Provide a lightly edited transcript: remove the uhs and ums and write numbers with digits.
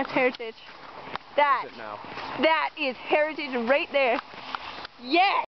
That's heritage. That is heritage right there. Yes!